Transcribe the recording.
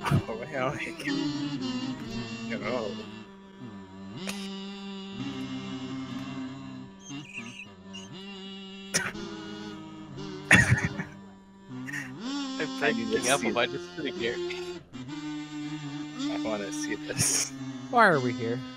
Oh, hell. Oh. I'm picking up. Am I just sitting here? I want to see this. Why are we here?